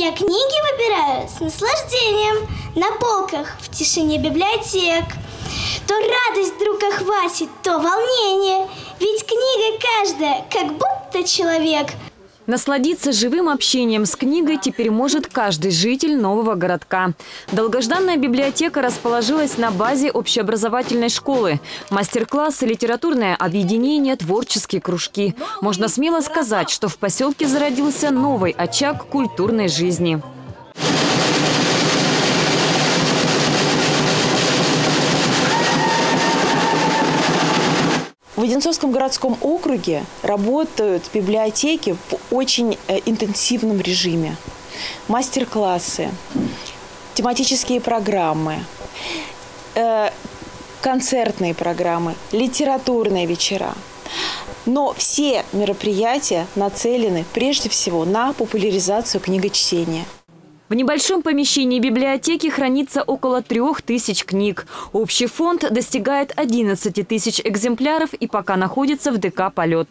Я книги выбираю с наслаждением на полках в тишине библиотек. То радость вдруг охватит, то волнение. Ведь книга каждая, как будто человек. Насладиться живым общением с книгой теперь может каждый житель нового городка. Долгожданная библиотека расположилась на базе общеобразовательной школы. Мастер-классы, литературное объединение, творческие кружки. Можно смело сказать, что в поселке зародился новый очаг культурной жизни. В Одинцовском городском округе работают библиотеки в очень интенсивном режиме. Мастер-классы, тематические программы, концертные программы, литературные вечера. Но все мероприятия нацелены прежде всего на популяризацию книгочтения. В небольшом помещении библиотеки хранится около 3000 книг. Общий фонд достигает 11 тысяч экземпляров и пока находится в ДК «Полет».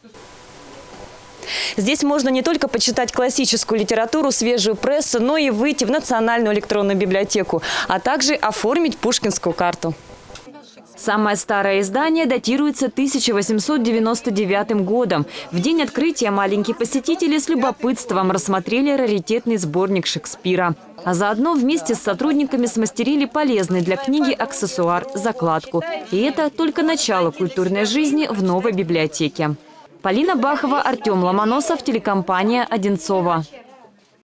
Здесь можно не только почитать классическую литературу, свежую прессу, но и выйти в Национальную электронную библиотеку, а также оформить пушкинскую карту. Самое старое издание датируется 1899 годом. В день открытия маленькие посетители с любопытством рассмотрели раритетный сборник Шекспира. А заодно вместе с сотрудниками смастерили полезный для книги аксессуар – закладку. И это только начало культурной жизни в новой библиотеке. Полина Бахова, Артем Ломоносов, телекомпания «Одинцово».